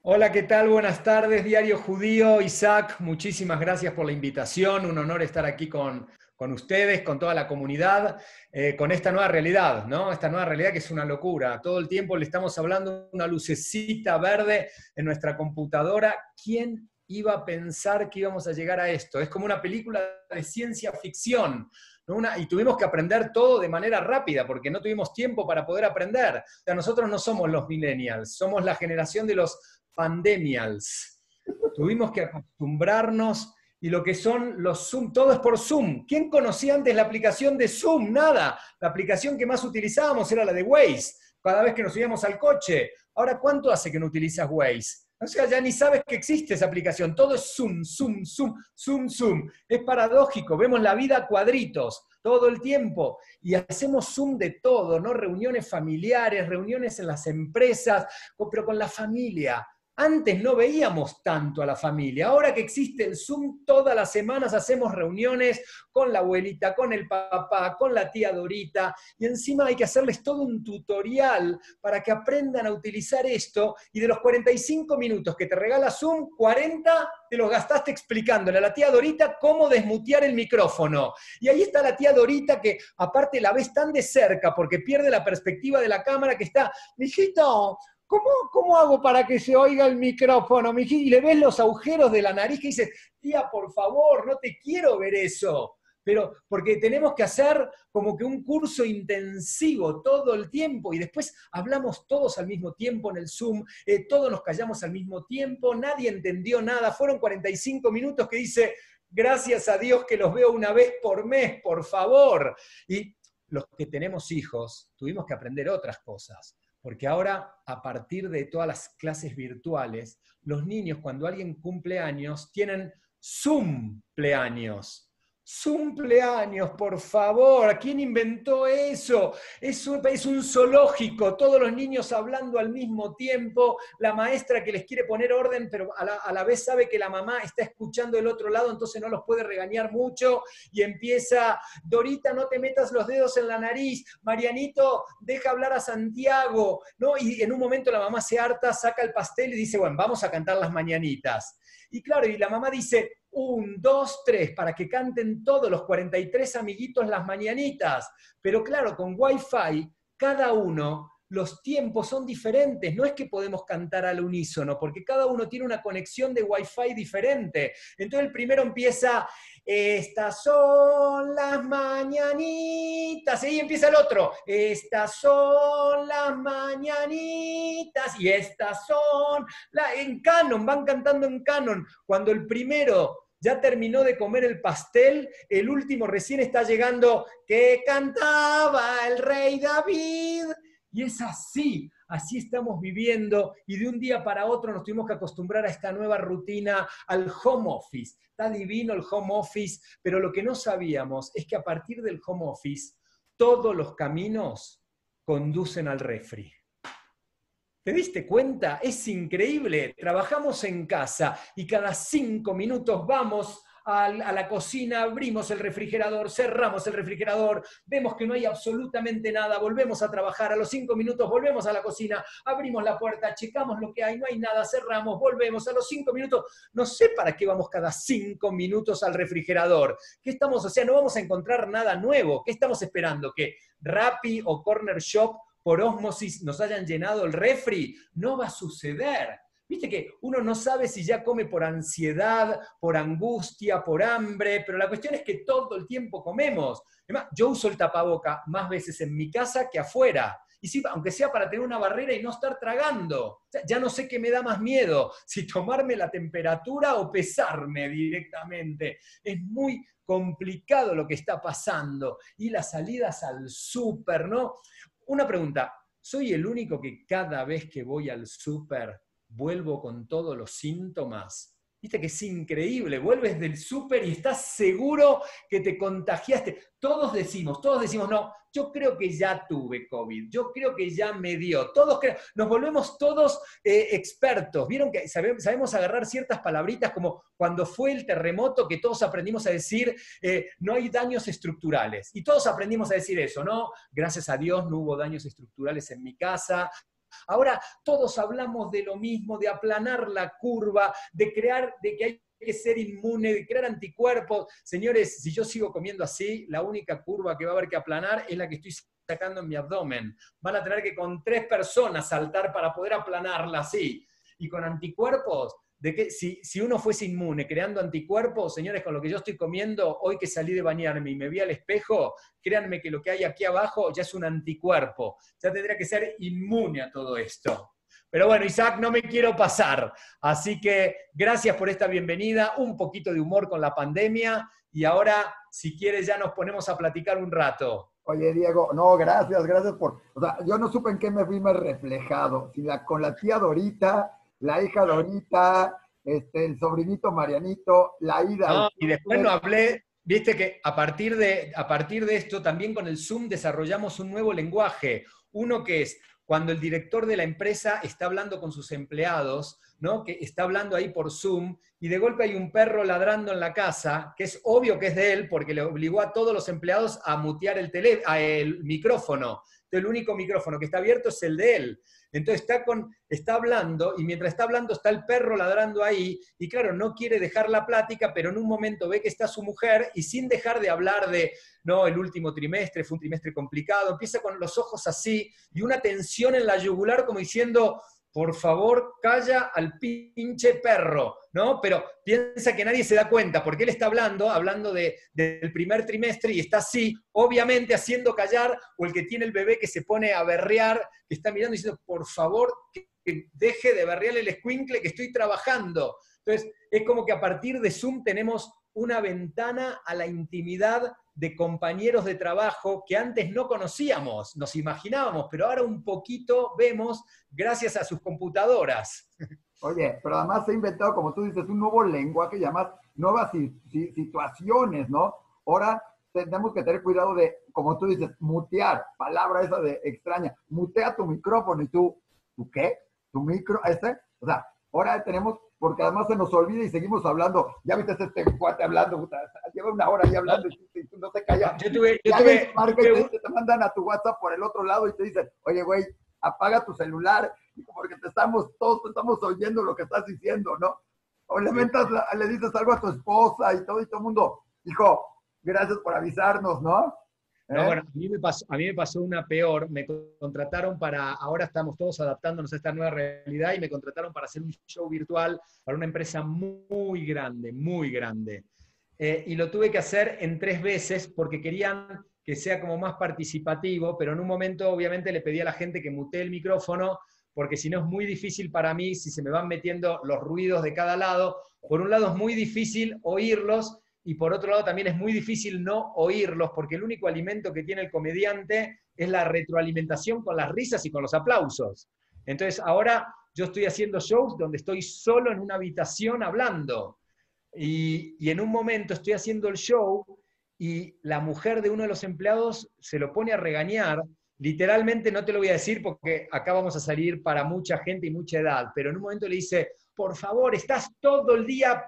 Hola, ¿qué tal? Buenas tardes, Diario Judío. Isaac, muchísimas gracias por la invitación. Un honor estar aquí con ustedes, con toda la comunidad, con esta nueva realidad, ¿no? Esta nueva realidad que es una locura. Todo el tiempo le estamos hablando una lucecita verde en nuestra computadora. ¿Quién iba a pensar que íbamos a llegar a esto? Es como una película de ciencia ficción. ¿No? Y tuvimos que aprender todo de manera rápida porque no tuvimos tiempo para poder aprender. O sea, nosotros no somos los millennials, somos la generación de los pandemials. Tuvimos que acostumbrarnos y lo que son los Zoom, todo es por Zoom. ¿Quién conocía antes la aplicación de Zoom? Nada. La aplicación que más utilizábamos era la de Waze, cada vez que nos subíamos al coche. Ahora, ¿cuánto hace que no utilizas Waze? O sea, ya ni sabes que existe esa aplicación. Todo es Zoom, Zoom, Zoom, Zoom, Zoom. Es paradójico. Vemos la vida a cuadritos todo el tiempo y hacemos Zoom de todo, ¿no? Reuniones familiares, reuniones en las empresas, pero con la familia. Antes no veíamos tanto a la familia. Ahora que existe el Zoom, todas las semanas hacemos reuniones con la abuelita, con el papá, con la tía Dorita, y encima hay que hacerles todo un tutorial para que aprendan a utilizar esto, y de los 45 minutos que te regala Zoom, 40 te los gastaste explicándole a la tía Dorita cómo desmutear el micrófono. Y ahí está la tía Dorita que aparte la ves tan de cerca porque pierde la perspectiva de la cámara que está, mijito, ¿cómo hago para que se oiga el micrófono, mijito? Y le ves los agujeros de la nariz que dices, tía, por favor, no te quiero ver eso. Pero porque tenemos que hacer como que un curso intensivo todo el tiempo y después hablamos todos al mismo tiempo en el Zoom, todos nos callamos al mismo tiempo, nadie entendió nada, fueron 45 minutos que dice, gracias a Dios que los veo una vez por mes, por favor. Y los que tenemos hijos tuvimos que aprender otras cosas. Porque ahora, a partir de todas las clases virtuales, los niños, cuando alguien cumple años, tienen Zoompleaños. Zumpleaños, por favor, ¿quién inventó eso? Es un zoológico, todos los niños hablando al mismo tiempo, la maestra que les quiere poner orden, pero a la vez sabe que la mamá está escuchando del otro lado, entonces no los puede regañar mucho, y empieza, Dorita, no te metas los dedos en la nariz, Marianito, deja hablar a Santiago, ¿no? Y en un momento la mamá se harta, saca el pastel y dice, bueno, vamos a cantar las mañanitas. Y claro, y la mamá dice, 1, 2, 3, para que canten todos los 43 amiguitos las mañanitas. Pero claro, con Wi-Fi, cada uno, los tiempos son diferentes. No es que podemos cantar al unísono, porque cada uno tiene una conexión de Wi-Fi diferente. Entonces el primero empieza, estas son las mañanitas. Y ahí empieza el otro, estas son las mañanitas. Y estas son, en canon, van cantando en canon. Cuando el primero ya terminó de comer el pastel, el último recién está llegando, que cantaba el rey David. Y es así, así estamos viviendo y de un día para otro nos tuvimos que acostumbrar a esta nueva rutina, al home office. Está divino el home office, pero lo que no sabíamos es que a partir del home office todos los caminos conducen al refri. ¿Te diste cuenta? Es increíble. Trabajamos en casa y cada 5 minutos vamos a la cocina, abrimos el refrigerador, cerramos el refrigerador, vemos que no hay absolutamente nada, volvemos a trabajar, a los 5 minutos volvemos a la cocina, abrimos la puerta, checamos lo que hay, no hay nada, cerramos, volvemos, a los 5 minutos, no sé para qué vamos cada 5 minutos al refrigerador. ¿Qué estamos? O sea, no vamos a encontrar nada nuevo. ¿Qué estamos esperando? ¿Que Rappi o Corner Shop por ósmosis nos hayan llenado el refri? No va a suceder. Viste que uno no sabe si ya come por ansiedad, por angustia, por hambre, pero la cuestión es que todo el tiempo comemos. Además, yo uso el tapaboca más veces en mi casa que afuera. Y sí, aunque sea para tener una barrera y no estar tragando. O sea, ya no sé qué me da más miedo, si tomarme la temperatura o pesarme directamente. Es muy complicado lo que está pasando. Y las salidas al súper, ¿no? Una pregunta, ¿soy el único que cada vez que voy al súper vuelvo con todos los síntomas? Viste que es increíble, vuelves del súper y estás seguro que te contagiaste. Todos decimos, no, yo creo que ya tuve COVID, yo creo que ya me dio. Nos volvemos todos expertos. Vieron que sabemos agarrar ciertas palabritas como cuando fue el terremoto que todos aprendimos a decir, no hay daños estructurales. Y todos aprendimos a decir eso, ¿no? Gracias a Dios no hubo daños estructurales en mi casa. Ahora todos hablamos de lo mismo, de aplanar la curva, de crear, de que hay que ser inmune, de crear anticuerpos. Señores, si yo sigo comiendo así, la única curva que va a haber que aplanar es la que estoy sacando en mi abdomen. Van a tener que con 3 personas saltar para poder aplanarla así. Y con anticuerpos, de que si uno fuese inmune creando anticuerpos, señores, con lo que yo estoy comiendo, hoy que salí de bañarme y me vi al espejo, créanme que lo que hay aquí abajo ya es un anticuerpo. Ya tendría que ser inmune a todo esto. Pero bueno, Isaac, no me quiero pasar. Así que gracias por esta bienvenida, un poquito de humor con la pandemia y ahora, si quieres, ya nos ponemos a platicar un rato. Oye, Diego, no, gracias por... O sea, yo no supe en qué me vi más reflejado. Si con la tía Dorita, la hija Dorita, el sobrinito Marianito, la ida al No, y después no súper. hablé, viste que a partir de esto también con el Zoom desarrollamos un nuevo lenguaje. Uno que es cuando el director de la empresa está hablando con sus empleados, ¿no? Que está hablando ahí por Zoom, y de golpe hay un perro ladrando en la casa, que es obvio que es de él, porque le obligó a todos los empleados a mutear el micrófono. Entonces, el único micrófono que está abierto es el de él. Entonces está hablando, y mientras está hablando está el perro ladrando ahí, y claro, no quiere dejar la plática, pero en un momento ve que está su mujer, y sin dejar de hablar de, no, el último trimestre fue un trimestre complicado, empieza con los ojos así, y una tensión en la yugular como diciendo, por favor, calla al pinche perro, ¿no? Pero piensa que nadie se da cuenta, porque él está hablando del primer trimestre y está así, obviamente haciendo callar, o el que tiene el bebé que se pone a berrear, que está mirando y diciendo, por favor, que deje de berrear el escuincle que estoy trabajando. Entonces, es como que a partir de Zoom tenemos una ventana a la intimidad de compañeros de trabajo que antes no conocíamos, nos imaginábamos, pero ahora un poquito vemos gracias a sus computadoras. Oye, pero además se ha inventado, como tú dices, un nuevo lenguaje y además nuevas situaciones, ¿no? Ahora tenemos que tener cuidado de, como tú dices, mutear, palabra esa de extraña, mutea tu micrófono y ¿tú qué? ¿Tu micro? O sea, ahora tenemos, porque además se nos olvida y seguimos hablando. Ya viste este cuate hablando, puta, lleva una hora ahí hablando y tú no te callas. Y alguien te marca y te mandan a tu WhatsApp por el otro lado y te dicen, oye, güey, apaga tu celular, porque todos te estamos oyendo lo que estás diciendo, ¿no? O le dices algo a tu esposa y todo el mundo, hijo, gracias por avisarnos, ¿no? No, bueno, a mí me pasó una peor. Me contrataron ahora estamos todos adaptándonos a esta nueva realidad y me contrataron para hacer un show virtual para una empresa muy grande, muy grande. Y lo tuve que hacer en 3 veces porque querían que sea como más participativo, pero en un momento obviamente le pedí a la gente que mutee el micrófono, porque si no es muy difícil para mí, si se me van metiendo los ruidos de cada lado. Por un lado es muy difícil oírlos, y por otro lado también es muy difícil no oírlos, porque el único alimento que tiene el comediante es la retroalimentación con las risas y con los aplausos. Entonces ahora yo estoy haciendo shows donde estoy solo en una habitación hablando, y en un momento estoy haciendo el show y la mujer de uno de los empleados se lo pone a regañar. Literalmente no te lo voy a decir porque acá vamos a salir para mucha gente y mucha edad, pero en un momento le dice, por favor, estás todo el día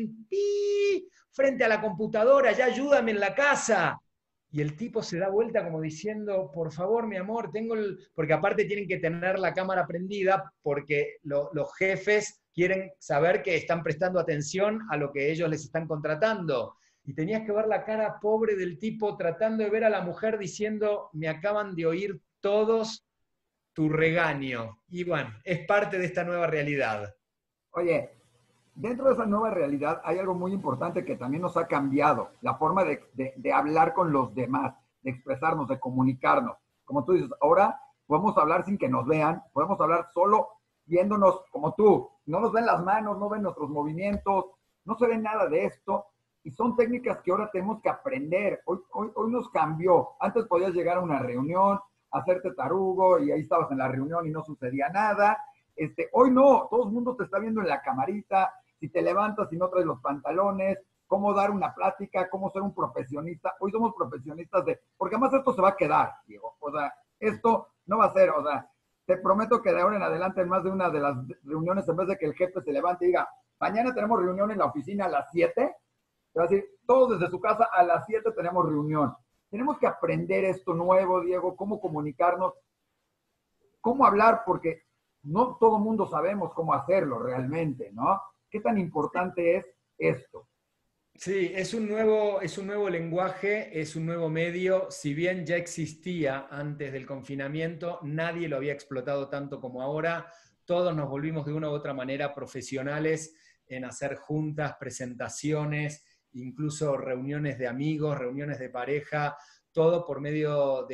frente a la computadora, ya ayúdame en la casa. Y el tipo se da vuelta como diciendo, por favor, mi amor, porque aparte tienen que tener la cámara prendida porque los jefes quieren saber que están prestando atención a lo que ellos les están contratando. Y tenías que ver la cara pobre del tipo tratando de ver a la mujer diciendo, me acaban de oír todos tu regaño. Y bueno, es parte de esta nueva realidad. Oye, dentro de esa nueva realidad hay algo muy importante que también nos ha cambiado, la forma de hablar con los demás, de expresarnos, de comunicarnos. Como tú dices, ahora podemos hablar sin que nos vean, podemos hablar solo viéndonos como tú. No nos ven las manos, no ven nuestros movimientos, no se ve nada de esto. Y son técnicas que ahora tenemos que aprender. Hoy nos cambió. Antes podías llegar a una reunión, hacerte tarugo y ahí estabas en la reunión y no sucedía nada. Hoy no, todo el mundo te está viendo en la camarita, si te levantas y no traes los pantalones, cómo dar una plática, cómo ser un profesionista. Hoy somos profesionistas porque además esto se va a quedar, Diego. O sea, esto no va a ser, o sea, te prometo que de ahora en adelante en más de una de las reuniones, en vez de que el jefe se levante y diga, mañana tenemos reunión en la oficina a las 7, te va a decir, todos desde su casa a las 7 tenemos reunión. Tenemos que aprender esto nuevo, Diego, cómo comunicarnos. cómo hablar, porque no todo el mundo sabemos cómo hacerlo realmente, ¿no? ¿Qué tan importante es esto? Sí, es un nuevo lenguaje, es un nuevo medio. Si bien ya existía antes del confinamiento, nadie lo había explotado tanto como ahora. Todos nos volvimos de una u otra manera profesionales en hacer juntas, presentaciones, incluso reuniones de amigos, reuniones de pareja, todo por medio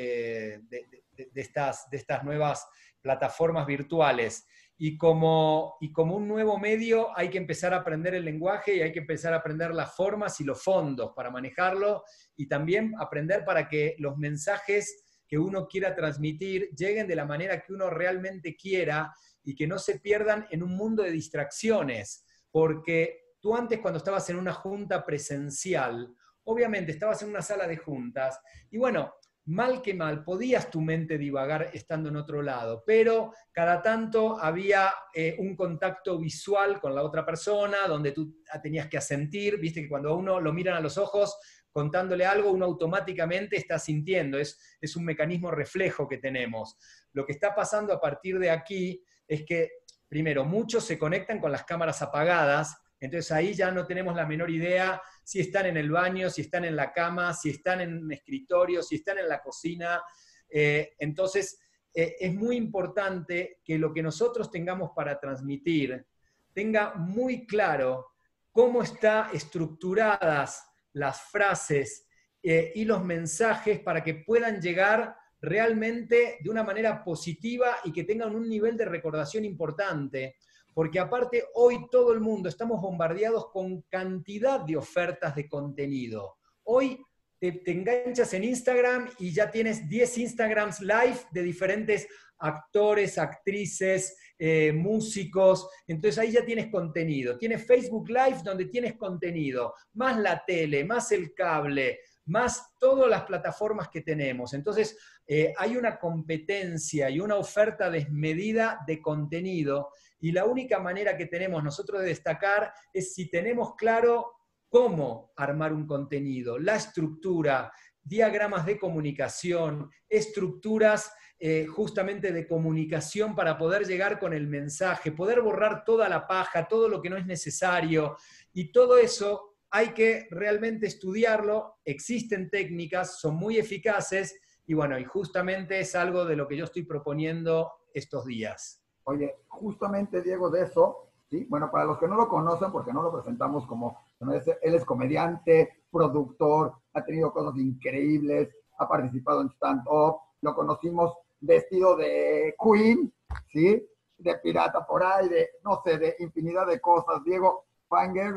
de estas nuevas plataformas virtuales. Y como un nuevo medio hay que empezar a aprender el lenguaje y hay que empezar a aprender las formas y los fondos para manejarlo y también aprender para que los mensajes que uno quiera transmitir lleguen de la manera que uno realmente quiera y que no se pierdan en un mundo de distracciones. Porque tú antes cuando estabas en una junta presencial, obviamente estabas en una sala de juntas y bueno, mal que mal, podías tu mente divagar estando en otro lado, pero cada tanto había un contacto visual con la otra persona, donde tú tenías que asentir, viste que cuando a uno lo miran a los ojos contándole algo, uno automáticamente está sintiendo, es un mecanismo reflejo que tenemos. Lo que está pasando a partir de aquí es que, primero, muchos se conectan con las cámaras apagadas, entonces ahí ya no tenemos la menor idea si están en el baño, si están en la cama, si están en un escritorio, si están en la cocina. Entonces, es muy importante que lo que nosotros tengamos para transmitir tenga muy claro cómo están estructuradas las frases y los mensajes para que puedan llegar realmente de una manera positiva y que tengan un nivel de recordación importante. Porque aparte hoy todo el mundo estamos bombardeados con cantidad de ofertas de contenido. Hoy te enganchas en Instagram y ya tienes 10 Instagrams live de diferentes actores, actrices, músicos, entonces ahí ya tienes contenido. Tienes Facebook Live donde tienes contenido, más la tele, más el cable, más todas las plataformas que tenemos. Entonces hay una competencia y una oferta desmedida de contenido y la única manera que tenemos nosotros de destacar es si tenemos claro cómo armar un contenido, la estructura, diagramas de comunicación, estructuras justamente de comunicación para poder llegar con el mensaje, poder borrar toda la paja, todo lo que no es necesario, y todo eso hay que realmente estudiarlo, existen técnicas, son muy eficaces, y bueno, y justamente es algo de lo que yo estoy proponiendo estos días. Oye, justamente Diego, de eso, ¿sí? Bueno, para los que no lo conocen, porque no lo presentamos como, él es comediante, productor, ha tenido cosas increíbles, ha participado en stand-up, lo conocimos vestido de Queen, ¿sí? De pirata por ahí, de, no sé, de infinidad de cosas. Diego Fanger,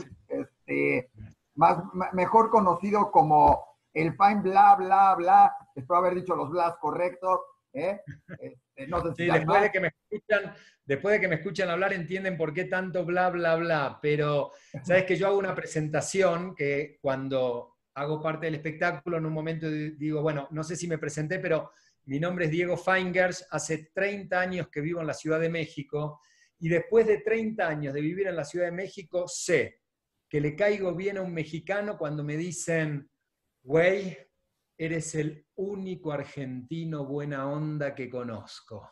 mejor conocido como el Fine Bla Bla Bla, espero haber dicho los blas correctos, ¿eh? No sé si Sí, después de que me escuchan hablar entienden por qué tanto bla, bla, bla, pero sabes que yo hago una presentación que cuando hago parte del espectáculo en un momento digo, bueno, no sé si me presenté, pero mi nombre es Diego Feingers, hace 30 años que vivo en la Ciudad de México y después de 30 años de vivir en la Ciudad de México sé que le caigo bien a un mexicano cuando me dicen, güey, eres el único argentino buena onda que conozco.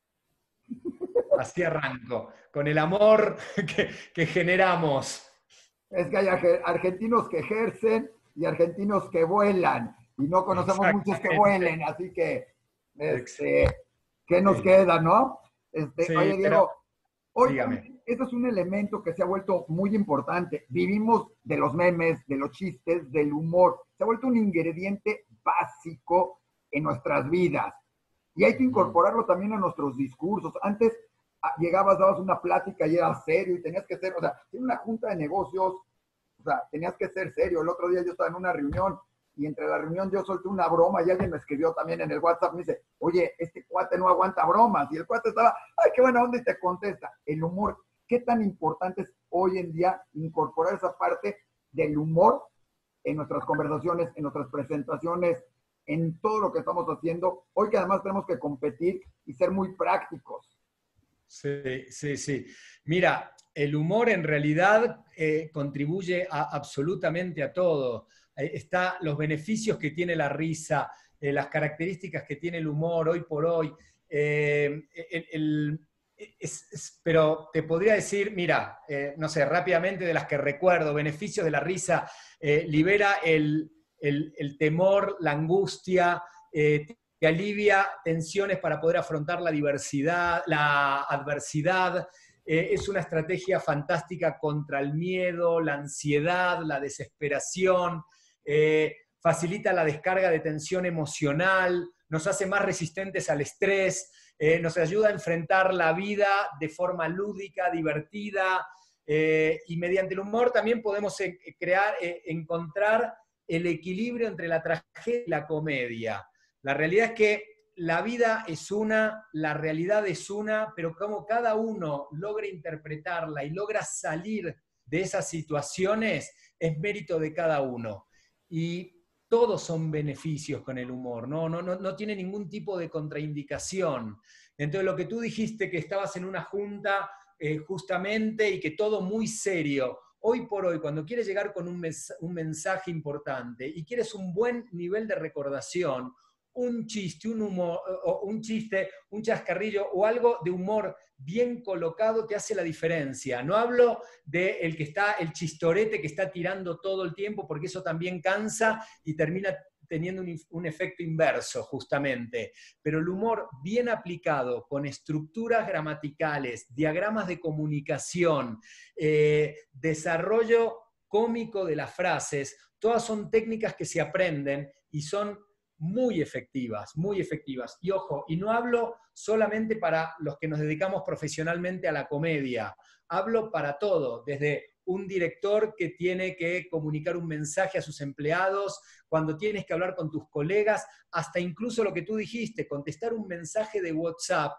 Así arranco, con el amor que generamos. Es que hay argentinos que ejercen y argentinos que vuelan, y no conocemos muchos que Exactamente. vuelen, así que, Ex- ¿qué nos sí, queda, no? sí, Oye, pero Diego, hoy dígame. también, esto es un elemento que se ha vuelto muy importante. Vivimos de los memes, de los chistes, del humor. Se ha vuelto un ingrediente básico en nuestras vidas. Y hay que incorporarlo también a nuestros discursos. Antes llegabas, dabas una plática y era serio y tenías que ser, o sea, en una junta de negocios, o sea, tenías que ser serio. El otro día yo estaba en una reunión y entre la reunión yo solté una broma y alguien me escribió también en el WhatsApp, me dice, oye, este cuate no aguanta bromas. Y el cuate estaba, ay, qué buena onda, y te contesta. El humor, ¿qué tan importante es hoy en día incorporar esa parte del humor en nuestras conversaciones, en nuestras presentaciones, en todo lo que estamos haciendo? Hoy que además tenemos que competir y ser muy prácticos. Sí, sí, sí. Mira, el humor en realidad contribuye absolutamente a todo. Está los beneficios que tiene la risa, las características que tiene el humor hoy por hoy. pero te podría decir, mira, no sé, rápidamente de las que recuerdo, beneficios de la risa, libera el temor, la angustia, te alivia tensiones para poder afrontar la diversidad, la adversidad. Es una estrategia fantástica contra el miedo, la ansiedad, la desesperación, facilita la descarga de tensión emocional, nos hace más resistentes al estrés, nos ayuda a enfrentar la vida de forma lúdica, divertida, y mediante el humor también podemos encontrar el equilibrio entre la tragedia y la comedia. La realidad es que la vida es una, la realidad es una, pero como cada uno logra interpretarla y logra salir de esas situaciones, es mérito de cada uno. Y todos son beneficios con el humor, no tiene ningún tipo de contraindicación. Entonces, lo que tú dijiste, que estabas en una junta justamente y que todo muy serio, hoy por hoy, cuando quieres llegar con un mensaje importante y quieres un buen nivel de recordación, un chiste, un humor, o un chiste, un chascarrillo o algo de humor bien colocado te hace la diferencia. No hablo del que está, el chistorete que está tirando todo el tiempo, porque eso también cansa y termina teniendo un efecto inverso, justamente. Pero el humor bien aplicado, con estructuras gramaticales, diagramas de comunicación, desarrollo cómico de las frases, todas son técnicas que se aprenden y son muy efectivas, muy efectivas. Y ojo, y no hablo solamente para los que nos dedicamos profesionalmente a la comedia, hablo para todo, desde un director que tiene que comunicar un mensaje a sus empleados, cuando tienes que hablar con tus colegas, hasta incluso lo que tú dijiste, contestar un mensaje de WhatsApp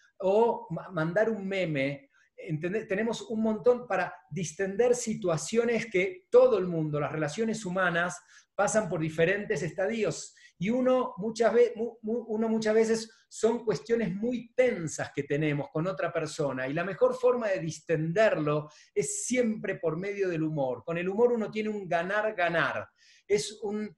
o mandar un meme. Tenemos un montón para distender situaciones que todo el mundo, las relaciones humanas, pasan por diferentes estadios. Y uno muchas veces son cuestiones muy tensas que tenemos con otra persona. Y la mejor forma de distenderlo es siempre por medio del humor. Con el humor uno tiene un ganar-ganar. Es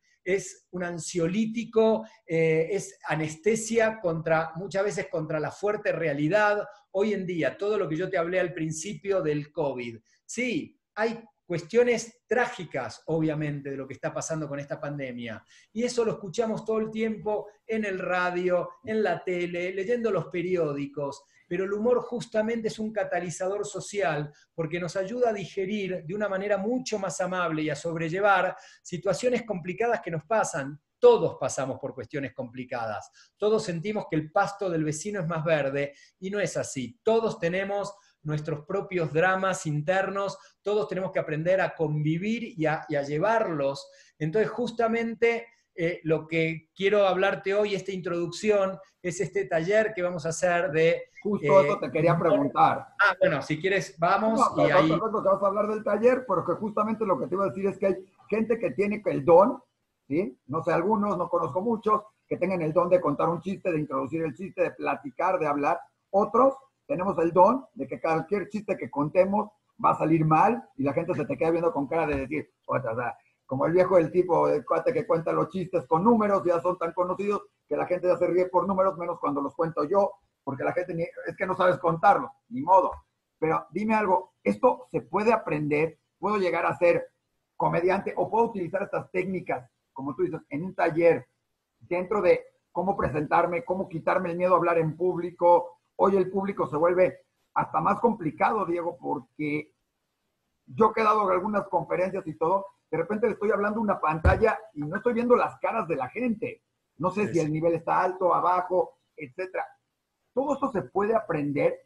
un ansiolítico, es anestesia muchas veces contra la fuerte realidad. Hoy en día, todo lo que yo te hablé al principio del COVID, sí, hay cuestiones trágicas, obviamente, de lo que está pasando con esta pandemia. Y eso lo escuchamos todo el tiempo en el radio, en la tele, leyendo los periódicos. Pero el humor justamente es un catalizador social porque nos ayuda a digerir de una manera mucho más amable y a sobrellevar situaciones complicadas que nos pasan. Todos pasamos por cuestiones complicadas. Todos sentimos que el pasto del vecino es más verde y no es así. Todos tenemos nuestros propios dramas internos, todos tenemos que aprender a convivir y a llevarlos. Entonces, justamente lo que quiero hablarte hoy, esta introducción, es este taller que vamos a hacer de... Justo eso te quería preguntar. Bueno, si quieres, vamos No, y ahí... perfecto, que vas a hablar del taller, porque justamente lo que te iba a decir es que hay gente que tiene el don, ¿sí? No sé, algunos, no conozco muchos, que tengan el don de contar un chiste, de introducir el chiste, de platicar, de hablar. Otros tenemos el don de que cualquier chiste que contemos va a salir mal y la gente se te queda viendo con cara de decir, o sea, como el viejo del tipo, el cuate que cuenta los chistes con números, ya son tan conocidos que la gente ya se ríe por números, menos cuando los cuento yo, porque la gente es que no sabes contarlos, ni modo. Pero dime algo, ¿esto se puede aprender? ¿Puedo llegar a ser comediante o puedo utilizar estas técnicas, como tú dices, en un taller, dentro de cómo presentarme, cómo quitarme el miedo a hablar en público? Hoy el público se vuelve hasta más complicado, Diego, porque yo he dado algunas conferencias y todo, de repente le estoy hablando a una pantalla y no estoy viendo las caras de la gente. No sé si el nivel está alto, abajo, etcétera. ¿Todo esto se puede aprender?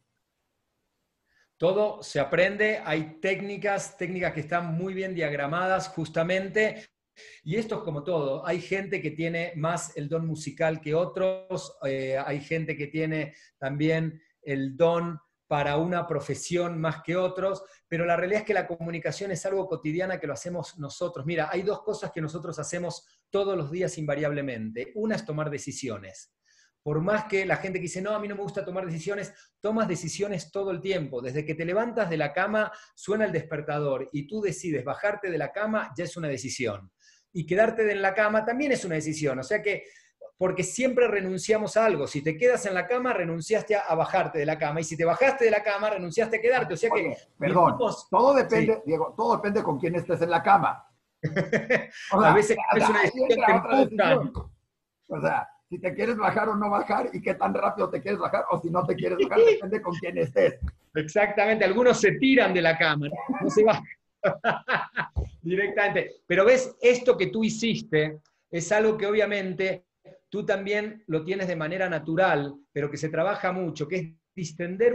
Todo se aprende, hay técnicas que están muy bien diagramadas justamente, y esto es como todo, hay gente que tiene más el don musical que otros, hay gente que tiene también el don para una profesión más que otros, pero la realidad es que la comunicación es algo cotidiana que lo hacemos nosotros. Mira, hay dos cosas que nosotros hacemos todos los días invariablemente. Una es tomar decisiones. Por más que la gente que dice, no, a mí no me gusta tomar decisiones, tomas decisiones todo el tiempo. Desde que te levantas de la cama, suena el despertador y tú decides bajarte de la cama, ya es una decisión. Y quedarte en la cama también es una decisión. O sea que porque siempre renunciamos a algo. Si te quedas en la cama, renunciaste a bajarte de la cama. Y si te bajaste de la cama, renunciaste a quedarte. O sea que Oye, perdón, todo Sí. depende, Diego, todo depende con quién estés en la cama. O A sea, veces es una ahí decisión, te entra otra empujan. decisión. O sea, si te quieres bajar o no bajar y qué tan rápido te quieres bajar o si no te quieres bajar, depende con quién estés. Exactamente, algunos se tiran de la cama, no se bajan directamente. Pero ves, esto que tú hiciste es algo que obviamente tú también lo tienes de manera natural, pero que se trabaja mucho, que es distender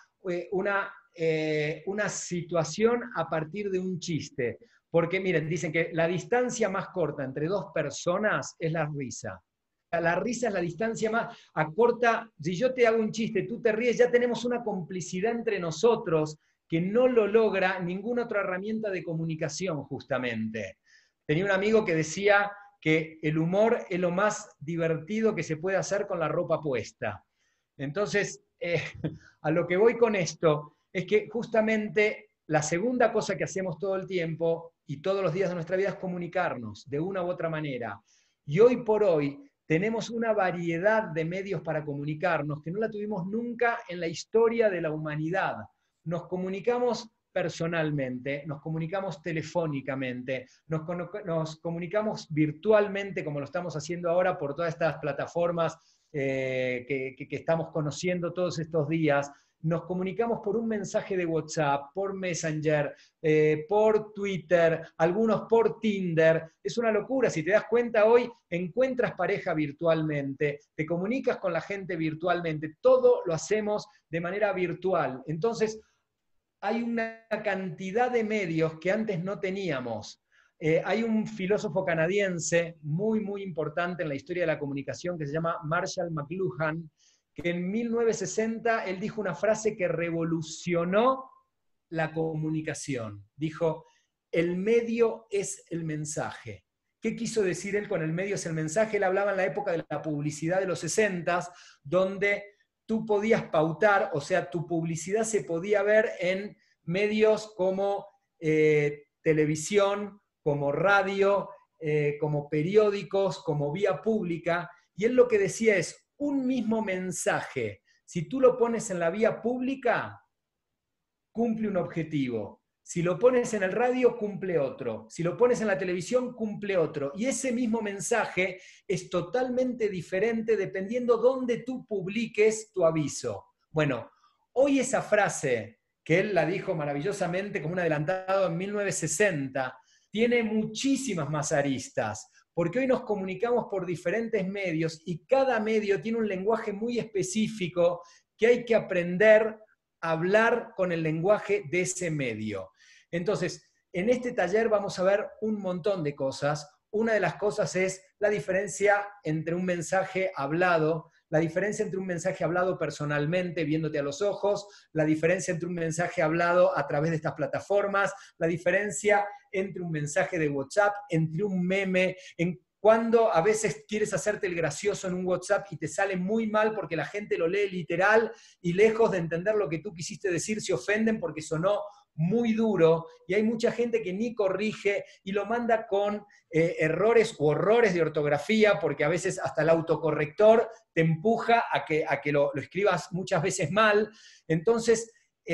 una situación a partir de un chiste. Porque miren, dicen que la distancia más corta entre dos personas es la risa. La risa es la distancia más acorta. Si yo te hago un chiste, tú te ríes, ya tenemos una complicidad entre nosotros que no lo logra ninguna otra herramienta de comunicación, justamente. Tenía un amigo que decía que el humor es lo más divertido que se puede hacer con la ropa puesta. Entonces, a lo que voy con esto es que justamente la segunda cosa que hacemos todo el tiempo y todos los días de nuestra vida es comunicarnos de una u otra manera. Y hoy por hoy tenemos una variedad de medios para comunicarnos que no la tuvimos nunca en la historia de la humanidad. Nos comunicamos personalmente, nos comunicamos telefónicamente, nos comunicamos virtualmente como lo estamos haciendo ahora por todas estas plataformas que estamos conociendo todos estos días. Nos comunicamos por un mensaje de WhatsApp, por Messenger, por Twitter, algunos por Tinder. Es una locura. Si te das cuenta hoy, encuentras pareja virtualmente, te comunicas con la gente virtualmente, todo lo hacemos de manera virtual. Entonces, hay una cantidad de medios que antes no teníamos. Hay un filósofo canadiense muy, muy importante en la historia de la comunicación que se llama Marshall McLuhan, que en 1960 él dijo una frase que revolucionó la comunicación. Dijo, el medio es el mensaje. ¿Qué quiso decir él con el medio es el mensaje? Él hablaba en la época de la publicidad de los 60, donde tú podías pautar, o sea, tu publicidad se podía ver en medios como televisión, como radio, como periódicos, como vía pública, y él lo que decía es, un mismo mensaje, si tú lo pones en la vía pública, cumple un objetivo. Si lo pones en el radio, cumple otro. Si lo pones en la televisión, cumple otro. Y ese mismo mensaje es totalmente diferente dependiendo dónde tú publiques tu aviso. Bueno, hoy esa frase, que él la dijo maravillosamente como un adelantado en 1960, tiene muchísimas más aristas, porque hoy nos comunicamos por diferentes medios y cada medio tiene un lenguaje muy específico que hay que aprender a hablar con el lenguaje de ese medio. Entonces, en este taller vamos a ver un montón de cosas. Una de las cosas es la diferencia entre un mensaje hablado, la diferencia entre un mensaje hablado personalmente, viéndote a los ojos, la diferencia entre un mensaje hablado a través de estas plataformas, la diferencia entre un mensaje de WhatsApp, entre un meme, en cuando a veces quieres hacerte el gracioso en un WhatsApp y te sale muy mal porque la gente lo lee literal y lejos de entender lo que tú quisiste decir se ofenden porque sonó muy duro y hay mucha gente que ni corrige y lo manda con errores o horrores de ortografía porque a veces hasta el autocorrector te empuja a que lo escribas muchas veces mal. Entonces,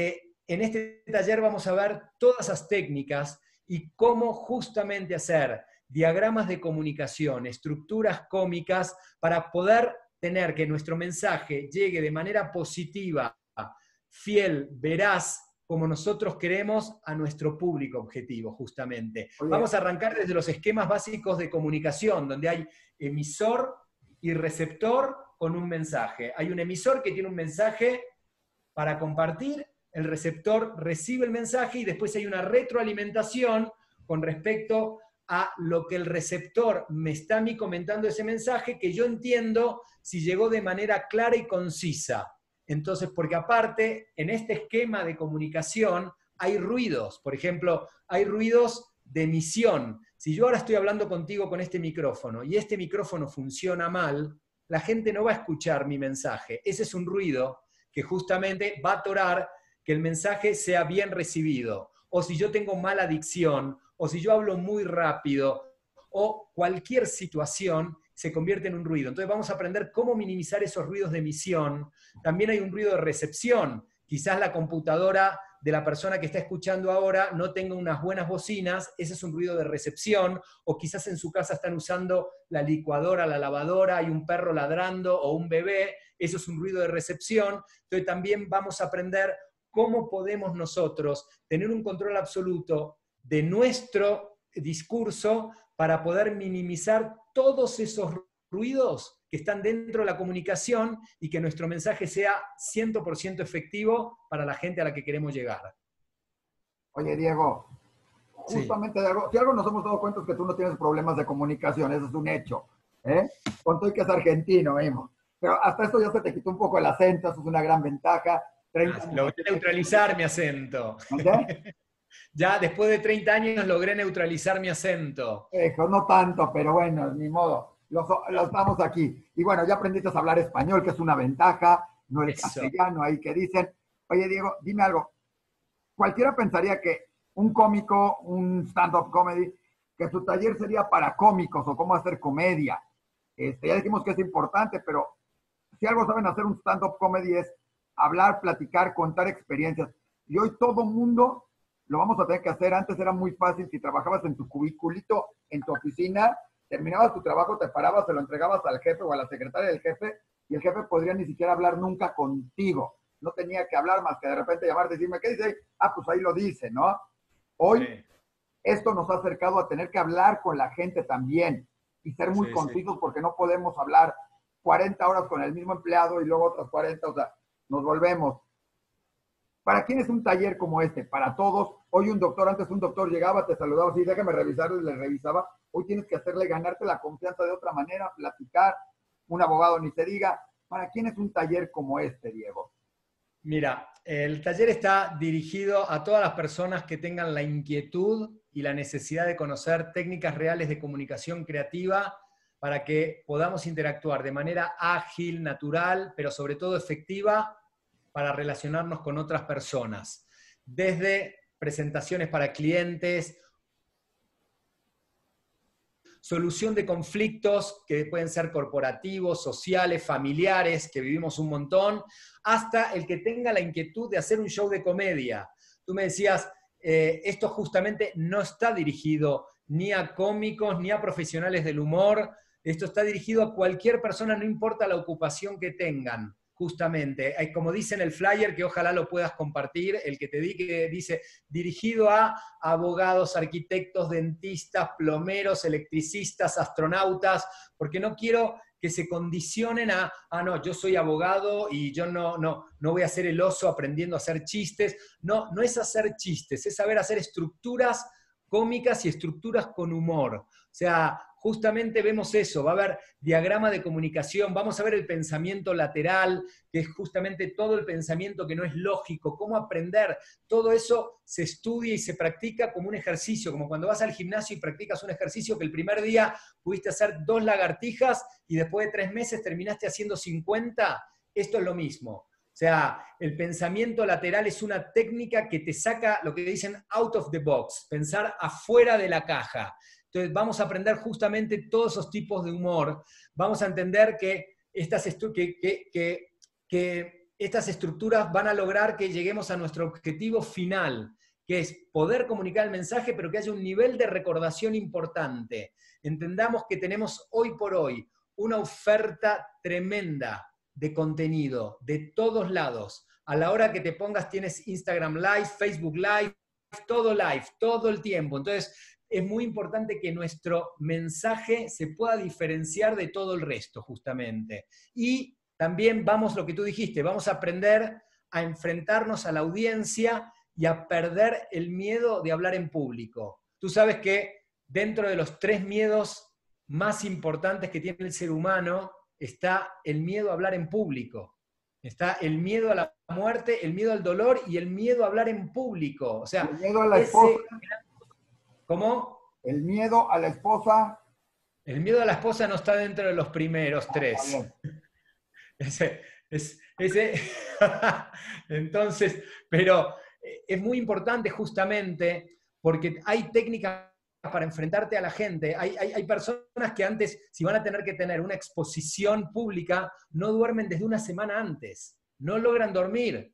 en este taller vamos a ver todas esas técnicas y cómo justamente hacer diagramas de comunicación, estructuras cómicas para poder tener que nuestro mensaje llegue de manera positiva, fiel, veraz, como nosotros queremos a nuestro público objetivo, justamente. Oye, vamos a arrancar desde los esquemas básicos de comunicación, donde hay emisor y receptor con un mensaje. Hay un emisor que tiene un mensaje para compartir, el receptor recibe el mensaje y después hay una retroalimentación con respecto a lo que el receptor me está a mí comentando ese mensaje, que yo entiendo si llegó de manera clara y concisa. Entonces, porque aparte, en este esquema de comunicación hay ruidos. Por ejemplo, hay ruidos de emisión. Si yo ahora estoy hablando contigo con este micrófono y este micrófono funciona mal, la gente no va a escuchar mi mensaje. Ese es un ruido que justamente va a atorar que el mensaje sea bien recibido. O si yo tengo mala dicción, o si yo hablo muy rápido, o cualquier situación se convierte en un ruido. Entonces vamos a aprender cómo minimizar esos ruidos de emisión. También hay un ruido de recepción. Quizás la computadora de la persona que está escuchando ahora no tenga unas buenas bocinas, ese es un ruido de recepción, o quizás en su casa están usando la licuadora, la lavadora, hay un perro ladrando o un bebé, eso es un ruido de recepción. Entonces también vamos a aprender cómo podemos nosotros tener un control absoluto de nuestro discurso para poder minimizar todos esos ruidos que están dentro de la comunicación y que nuestro mensaje sea 100% efectivo para la gente a la que queremos llegar. Oye, Diego, justamente de algo, si algo nos hemos dado cuenta es que tú no tienes problemas de comunicación, eso es un hecho. Con todo y que es argentino, vimos. Pero hasta esto ya se te quitó un poco el acento, eso es una gran ventaja. Logré neutralizar mi acento. Ya después de 30 años logré neutralizar mi acento. No tanto, pero bueno, ni modo. Lo estamos aquí. Y bueno, ya aprendiste a hablar español, que es una ventaja, no el castellano, ahí que dicen. Oye, Diego, dime algo. Cualquiera pensaría que un cómico, un stand-up comedy, que su taller sería para cómicos o cómo hacer comedia. Ya dijimos que es importante, pero si algo saben hacer un stand-up comedy es hablar, platicar, contar experiencias. Y hoy todo mundo lo vamos a tener que hacer. Antes era muy fácil, si trabajabas en tu cubiculito, en tu oficina, terminabas tu trabajo, te parabas, se lo entregabas al jefe o a la secretaria del jefe, y el jefe podría ni siquiera hablar nunca contigo. No tenía que hablar más que de repente llamarte y decirme, ¿qué dice? Ah, pues ahí lo dice, ¿no? Hoy, esto nos ha acercado a tener que hablar con la gente también y ser muy concisos, porque no podemos hablar 40 horas con el mismo empleado y luego otras 40, o sea, nos volvemos. ¿Para quién es un taller como este? Para todos. Hoy un doctor, antes un doctor llegaba, te saludaba, sí, déjame revisar, le revisaba. Hoy tienes que hacerle ganarte la confianza de otra manera, platicar. Un abogado ni se diga. ¿Para quién es un taller como este, Diego? Mira, el taller está dirigido a todas las personas que tengan la inquietud y la necesidad de conocer técnicas reales de comunicación creativa para que podamos interactuar de manera ágil, natural, pero sobre todo efectiva para relacionarnos con otras personas. Desde presentaciones para clientes, solución de conflictos que pueden ser corporativos, sociales, familiares, que vivimos un montón, hasta el que tenga la inquietud de hacer un show de comedia. Tú me decías, esto justamente no está dirigido ni a cómicos, ni a profesionales del humor, esto está dirigido a cualquier persona, no importa la ocupación que tengan. Justamente, como dice en el flyer, que ojalá lo puedas compartir, el que te di que dice, dirigido a abogados, arquitectos, dentistas, plomeros, electricistas, astronautas, porque no quiero que se condicionen a, no, yo soy abogado y yo no voy a hacer el oso aprendiendo a hacer chistes. No, no es hacer chistes, es saber hacer estructuras cómicas y estructuras con humor. O sea, justamente vemos eso, va a haber diagrama de comunicación, vamos a ver el pensamiento lateral, que es justamente todo el pensamiento que no es lógico, cómo aprender, todo eso se estudia y se practica como un ejercicio, como cuando vas al gimnasio y practicas un ejercicio que el primer día pudiste hacer 2 lagartijas y después de 3 meses terminaste haciendo 50, esto es lo mismo. O sea, el pensamiento lateral es una técnica que te saca lo que dicen out of the box, pensar afuera de la caja. Entonces vamos a aprender justamente todos esos tipos de humor. Vamos a entender que estas estructuras van a lograr que lleguemos a nuestro objetivo final, que es poder comunicar el mensaje, pero que haya un nivel de recordación importante. Entendamos que tenemos hoy por hoy una oferta tremenda de contenido, de todos lados. A la hora que te pongas tienes Instagram Live, Facebook Live, todo el tiempo. Entonces, es muy importante que nuestro mensaje se pueda diferenciar de todo el resto, justamente. Y también lo que tú dijiste, vamos a aprender a enfrentarnos a la audiencia y a perder el miedo de hablar en público. Tú sabes que dentro de los 3 miedos más importantes que tiene el ser humano, está el miedo a hablar en público. Está el miedo a la muerte, el miedo al dolor y el miedo a hablar en público. O sea, el miedo a la esposa. ¿Cómo? El miedo a la esposa. El miedo a la esposa no está dentro de los primeros 3. Entonces, pero es muy importante justamente porque hay técnicas para enfrentarte a la gente. Hay personas que antes, si van a tener que tener una exposición pública, no duermen desde una semana antes, no logran dormir.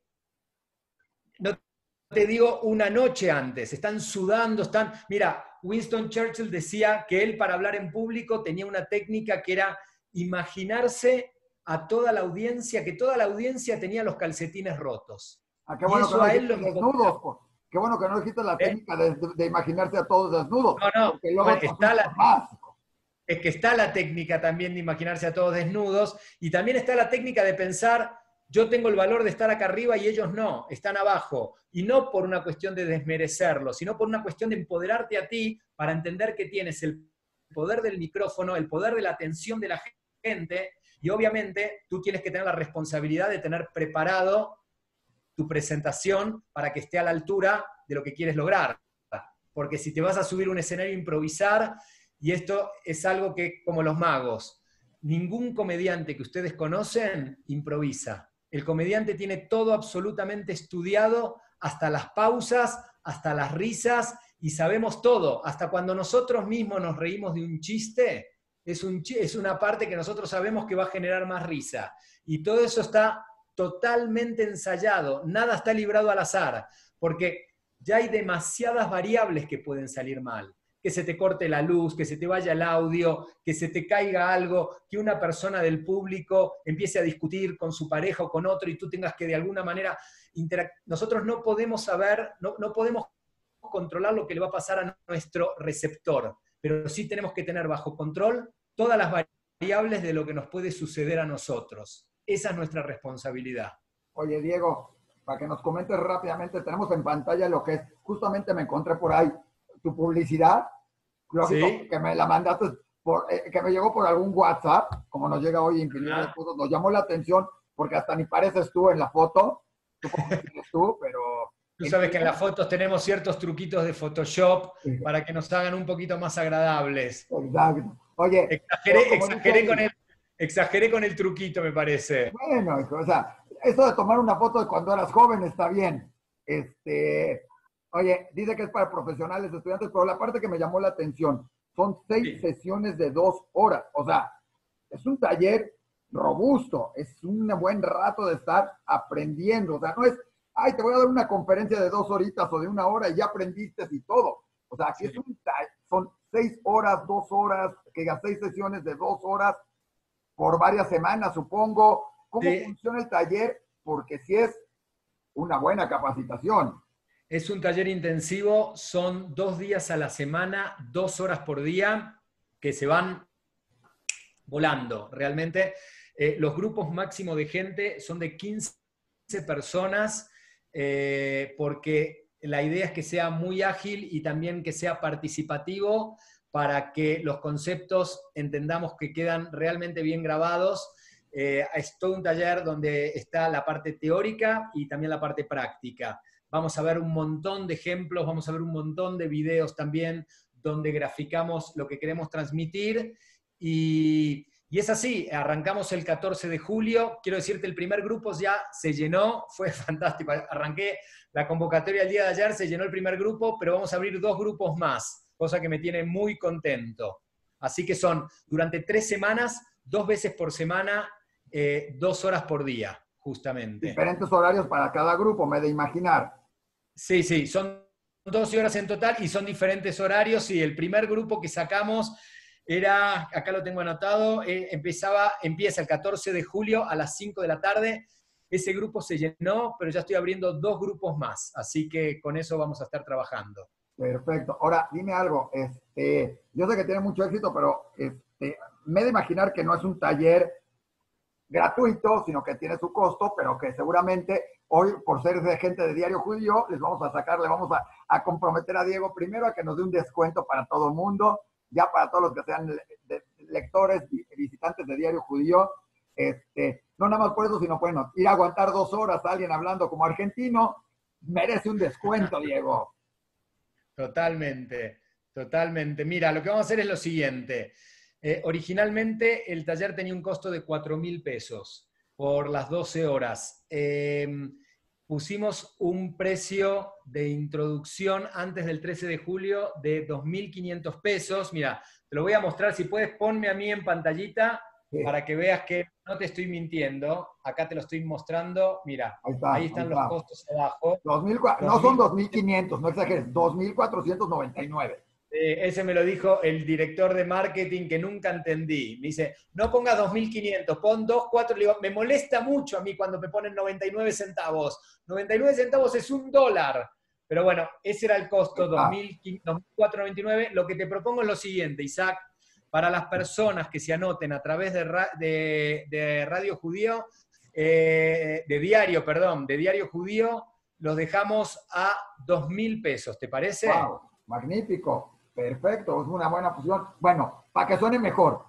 No te digo una noche antes, están sudando, están... Mira, Winston Churchill decía que él para hablar en público tenía una técnica que era imaginarse a toda la audiencia, que toda la audiencia tenía los calcetines rotos. Ah, qué Y bueno que eso no a él dijiste lo desnudos, empodera. qué bueno que no dijiste la ¿Eh? técnica de imaginarse a todos desnudos, No, no, porque luego bueno, te asustas más. es que está la técnica también de imaginarse a todos desnudos y también está la técnica de pensar, yo tengo el valor de estar acá arriba y ellos no, están abajo. Y no por una cuestión de desmerecerlo, sino por una cuestión de empoderarte a ti para entender que tienes el poder del micrófono, el poder de la atención de la gente y obviamente tú tienes que tener la responsabilidad de tener preparado tu presentación para que esté a la altura de lo que quieres lograr. Porque si te vas a subir a un escenario a improvisar, y esto es algo que, como los magos, ningún comediante que ustedes conocen improvisa. El comediante tiene todo absolutamente estudiado, hasta las pausas, hasta las risas, y sabemos todo. Hasta cuando nosotros mismos nos reímos de un chiste, es una parte que nosotros sabemos que va a generar más risa. Y todo eso está totalmente ensayado, nada está librado al azar, porque ya hay demasiadas variables que pueden salir mal. Que se te corte la luz, que se te vaya el audio, que se te caiga algo, que una persona del público empiece a discutir con su pareja o con otro y tú tengas que de alguna manera nosotros no podemos saber, no podemos controlar lo que le va a pasar a nuestro receptor, pero sí tenemos que tener bajo control todas las variables de lo que nos puede suceder a nosotros. Esa es nuestra responsabilidad. Oye, Diego, para que nos comentes rápidamente, tenemos en pantalla lo que es, justamente me encontré por ahí, tu publicidad, lógico, ¿Sí? que me la mandaste, que me llegó por algún WhatsApp, como nos llega hoy infinidad de cosas, nos llamó la atención, porque hasta ni pareces tú en la foto, supongo que eres tú, pero... Tú sabes que en las fotos tenemos ciertos truquitos de Photoshop para que nos hagan un poquito más agradables. Exacto. Oye, pero como dice ahí, Exageré con el truquito, me parece. bueno, hijo, o sea, eso de tomar una foto de cuando eras joven está bien. Oye, dice que es para profesionales, estudiantes, pero la parte que me llamó la atención, son 6 Sí. sesiones de 2 horas. O sea, es un taller robusto, es un buen rato de estar aprendiendo. O sea, no es, ay, te voy a dar una conferencia de 2 horitas o de 1 hora y ya aprendiste y todo. O sea, aquí Sí. es son 6 horas, 2 horas, que 6 sesiones de 2 horas por varias semanas, supongo. ¿Cómo Sí. funciona el taller? Porque si es una buena capacitación. Es un taller intensivo, son 2 días a la semana, 2 horas por día, que se van volando, realmente. Los grupos máximo de gente son de 15 personas, porque la idea es que sea muy ágil y también que sea participativo para que los conceptos entendamos que quedan realmente bien grabados. Es todo un taller donde está la parte teórica y también la parte práctica. Vamos a ver un montón de ejemplos, vamos a ver un montón de videos también donde graficamos lo que queremos transmitir y es así, arrancamos el 14 de julio, quiero decirte, el primer grupo ya se llenó, fue fantástico, arranqué la convocatoria el día de ayer, se llenó el primer grupo, pero vamos a abrir 2 grupos más, cosa que me tiene muy contento. Así que son durante 3 semanas, 2 veces por semana, 2 horas por día, justamente. Diferentes horarios para cada grupo, me he de imaginar. Sí, sí, son 12 horas en total y son diferentes horarios. Y el primer grupo que sacamos era, acá lo tengo anotado, empieza el 14 de julio a las 5 de la tarde. Ese grupo se llenó, pero ya estoy abriendo 2 grupos más, así que con eso vamos a estar trabajando. Perfecto. Ahora, dime algo. Yo sé que tiene mucho éxito, pero me he de imaginar que no es un taller gratuito, sino que tiene su costo, pero que seguramente hoy, por ser de gente de Diario Judío, le vamos a comprometer a Diego primero a que nos dé un descuento para todo el mundo, ya para todos los que sean lectores y visitantes de Diario Judío. No nada más por eso, sino bueno, ir a aguantar 2 horas a alguien hablando como argentino, merece un descuento, Diego. Totalmente, totalmente. Mira, lo que vamos a hacer es lo siguiente. Originalmente el taller tenía un costo de 4.000 pesos por las 12 horas. pusimos un precio de introducción antes del 13 de julio de 2.500 pesos. Mira, te lo voy a mostrar, si puedes ponme a mí en pantallita Sí, para que veas que no te estoy mintiendo. Acá te lo estoy mostrando. Mira, ahí ahí están los está. costos abajo. No son 2.000. 2.500, no exageres, 2.499. Ese me lo dijo el director de marketing que nunca entendí. Me dice, no pongas 2.500, pon 2.400. Le digo, me molesta mucho a mí cuando me ponen 99 centavos. 99 centavos es $1. Pero bueno, ese era el costo, Ah, 2.499. Lo que te propongo es lo siguiente, Isaac, para las personas que se anoten a través de Radio Judío, de Diario, perdón, de Diario Judío, los dejamos a 2.000 pesos, ¿te parece? wow, magnífico, perfecto, es una buena fusión. Bueno, para que suene mejor,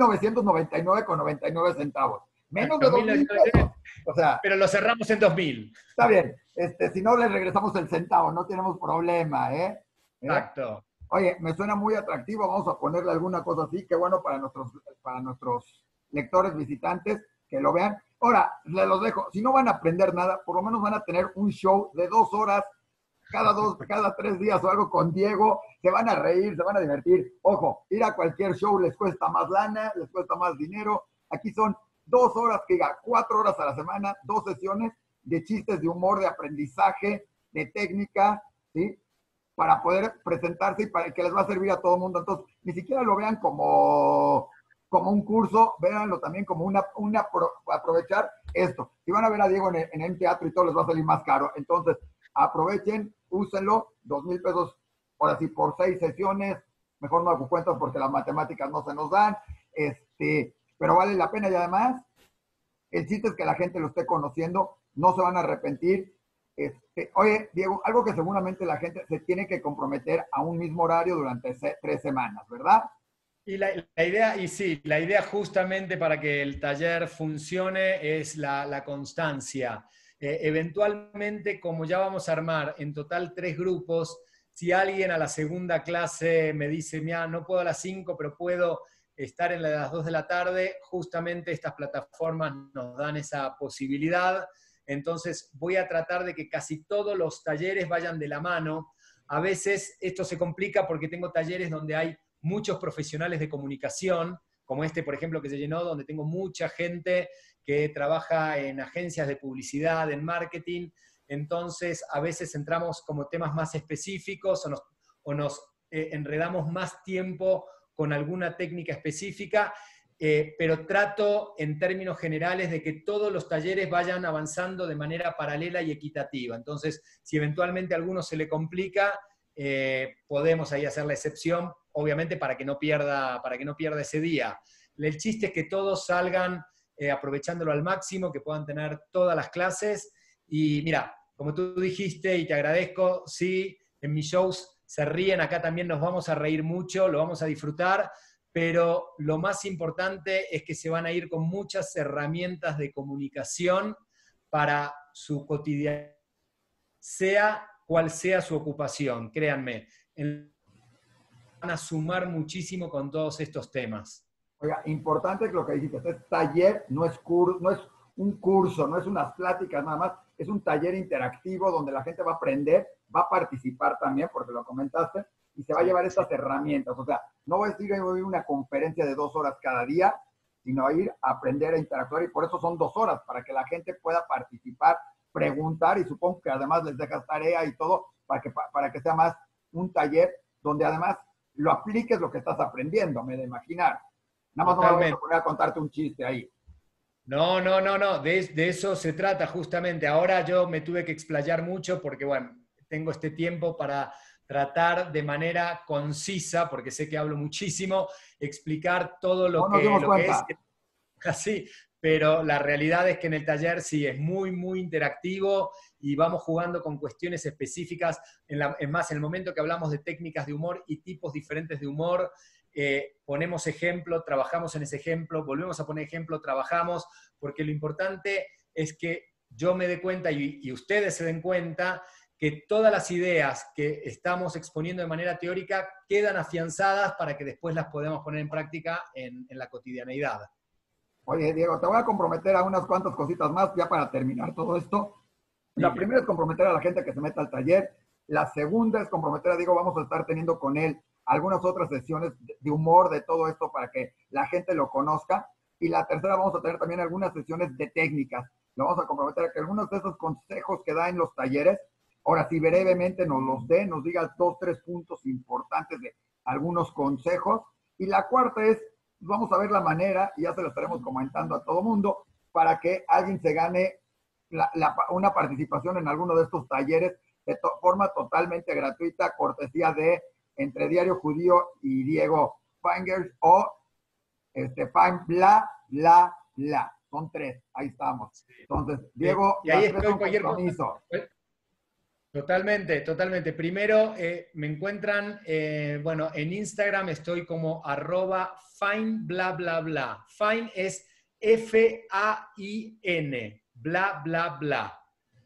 1.999,99 centavos, menos de Exacto, 2.000 pesos. 1999, O sea, pero lo cerramos en 2.000. está bien, si no le regresamos el centavo, no tenemos problema, ¿eh? ¿Eh? Exacto. Oye, me suena muy atractivo, vamos a ponerle alguna cosa así, qué bueno para nuestros lectores, visitantes, que lo vean. Ahora, les los dejo, si no van a aprender nada, por lo menos van a tener un show de 2 horas cada 3 días o algo con Diego, se van a reír, se van a divertir. Ojo, ir a cualquier show les cuesta más lana, les cuesta más dinero. Aquí son 2 horas, que diga, 4 horas a la semana, 2 sesiones de chistes, de humor, de aprendizaje, de técnica, ¿sí? Para poder presentarse y para que les va a servir a todo el mundo. Entonces, ni siquiera lo vean como un curso, véanlo también como aprovechar esto. Si van a ver a Diego en el teatro y todo les va a salir más caro. Entonces, aprovechen, úsenlo, 2.000 pesos, ahora sí, por 6 sesiones. Mejor no hago cuentas porque las matemáticas no se nos dan. Pero vale la pena y además, el chiste es que la gente lo esté conociendo, no se van a arrepentir. Oye, Diego, algo que seguramente la gente se tiene que comprometer a un mismo horario durante 3 semanas, ¿verdad? Y la idea, y sí, la idea justamente para que el taller funcione es la constancia. Eventualmente, como ya vamos a armar en total 3 grupos, si alguien a la segunda clase me dice, mira, no puedo a las 5, pero puedo estar en las 2 de la tarde, justamente estas plataformas nos dan esa posibilidad. Entonces voy a tratar de que casi todos los talleres vayan de la mano. A veces esto se complica porque tengo talleres donde hay muchos profesionales de comunicación, como este, por ejemplo, que se llenó, donde tengo mucha gente que trabaja en agencias de publicidad, en marketing. Entonces, a veces entramos como temas más específicos o nos enredamos más tiempo con alguna técnica específica, pero trato en términos generales de que todos los talleres vayan avanzando de manera paralela y equitativa. Entonces, si eventualmente a alguno se le complica, podemos ahí hacer la excepción, obviamente para que no pierda ese día. El chiste es que todos salgan aprovechándolo al máximo, que puedan tener todas las clases. Y mira, como tú dijiste, y te agradezco, sí, en mis shows se ríen, acá también nos vamos a reír mucho, lo vamos a disfrutar, pero lo más importante es que se van a ir con muchas herramientas de comunicación para su cotidianidad, sea cual sea su ocupación, créanme, van a sumar muchísimo con todos estos temas. Oiga, importante que lo que dijiste, este taller no es un curso, no es unas pláticas nada más, es un taller interactivo donde la gente va a aprender, va a participar también, porque lo comentaste, y se va a Sí, llevar sí. estas herramientas. O sea, no voy a decir que voy a ir a una conferencia de 2 horas cada día, sino a ir a aprender a interactuar, y por eso son 2 horas, para que la gente pueda participar, preguntar, y supongo que además les dejas tarea y todo, para que sea más un taller donde además lo apliques lo que estás aprendiendo, me de imaginar. Nada más no me voy a Totalmente. poner a contarte un chiste ahí. No, no, no, no, de eso se trata justamente. Ahora yo me tuve que explayar mucho porque, bueno, tengo este tiempo para tratar de manera concisa, porque sé que hablo muchísimo, explicar todo No nos dimos lo que es cuenta. así, pero la realidad es que en el taller sí es muy, muy interactivo y vamos jugando con cuestiones específicas. Es más, en el momento que hablamos de técnicas de humor y tipos diferentes de humor, ponemos ejemplo, trabajamos en ese ejemplo, volvemos a poner ejemplo, trabajamos, porque lo importante es que yo me dé cuenta y ustedes se den cuenta que todas las ideas que estamos exponiendo de manera teórica quedan afianzadas para que después las podamos poner en práctica en la cotidianeidad. Oye, Diego, te voy a comprometer a unas cuantas cositas más ya para terminar todo esto. La Dime. primera es comprometer a la gente que se meta al taller. La segunda es comprometer a Diego, vamos a estar teniendo con él algunas otras sesiones de humor, de todo esto, para que la gente lo conozca. Y la tercera, vamos a tener también algunas sesiones de técnicas. Lo vamos a comprometer a que algunos de esos consejos que da en los talleres, ahora sí brevemente nos los dé, nos diga 2, 3 puntos importantes de algunos consejos. Y la cuarta es, vamos a ver la manera, y ya se lo estaremos comentando a todo mundo, para que alguien se gane una participación en alguno de estos talleres de forma totalmente gratuita, cortesía de entre Diario Judío y Diego Fingers o Fine Bla Bla Bla. Son 3, ahí estamos. Entonces, Diego, Y ahí las 3 estoy, son cualquier cosa. compromiso. Totalmente, totalmente. Primero, me encuentran, bueno, en Instagram estoy como @fine bla bla bla. Fine es F-A-I-N, bla bla bla.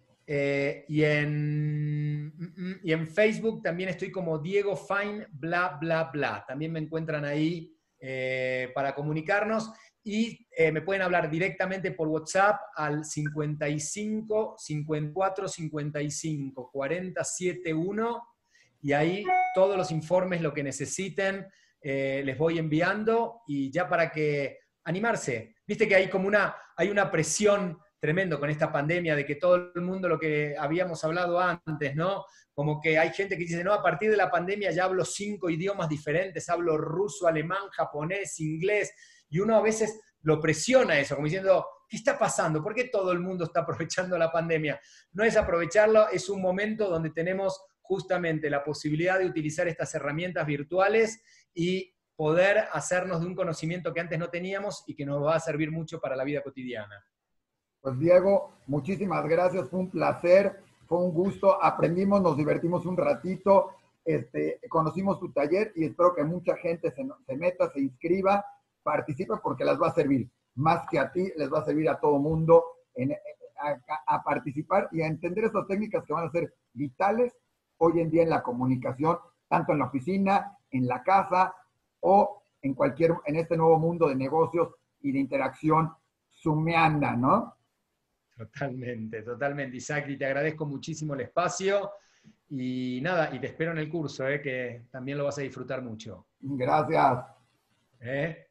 Y en Facebook también estoy como Diego Fine bla bla bla. También me encuentran ahí para comunicarnos. Y me pueden hablar directamente por WhatsApp al 55 54 55 40 71 y ahí todos los informes, lo que necesiten, les voy enviando y ya para que animarse. Viste que hay como hay una presión tremendo con esta pandemia de que todo el mundo, lo que habíamos hablado antes, ¿no? Como que hay gente que dice, no, a partir de la pandemia ya hablo 5 idiomas diferentes, hablo ruso, alemán, japonés, inglés, y uno a veces lo presiona eso, como diciendo, ¿qué está pasando? ¿Por qué todo el mundo está aprovechando la pandemia? No es aprovecharlo, es un momento donde tenemos justamente la posibilidad de utilizar estas herramientas virtuales y poder hacernos de un conocimiento que antes no teníamos y que nos va a servir mucho para la vida cotidiana. Pues Diego, muchísimas gracias, fue un placer, fue un gusto, aprendimos, nos divertimos un ratito, conocimos tu taller y espero que mucha gente se meta, se inscriba, participe porque les va a servir, más que a ti, les va a servir a todo mundo a participar y a entender estas técnicas que van a ser vitales hoy en día en la comunicación, tanto en la oficina, en la casa o en este nuevo mundo de negocios y de interacción zoomeanda, ¿no? Totalmente, totalmente. Isaac, y te agradezco muchísimo el espacio y nada, y te espero en el curso, que también lo vas a disfrutar mucho. Gracias. ¿Eh?